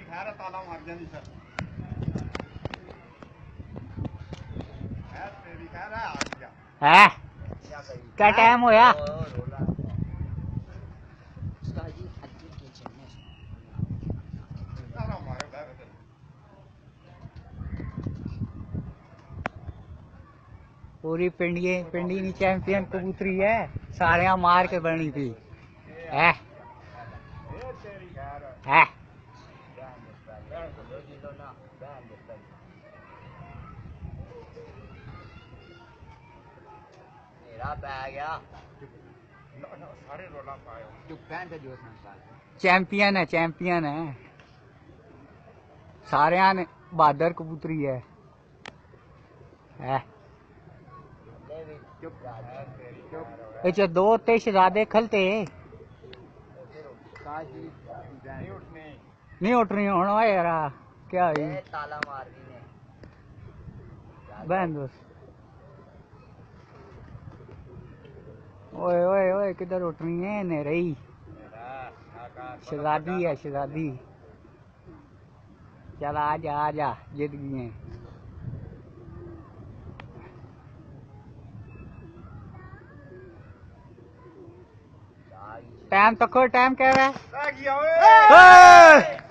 खैर ताला मार जानी सर तेरी खैर है आ गया है क्या टाइम होया पूरी पिंडी चैंपियन कबूतरी है सारे मार के बनी थी है चैंपियन है सारे ने बहादुर कबूतरी है अच्छा दो ते शहजादे खलते नहीं उठ रही हूँ यार क्या हुई ताला मार दी ने बहन दोस्त ओए ओए ओए किधर उठ रही है ने रही शहजादी है शहजादी चल आजा जीत गई है टाइम तक टाइम क्या है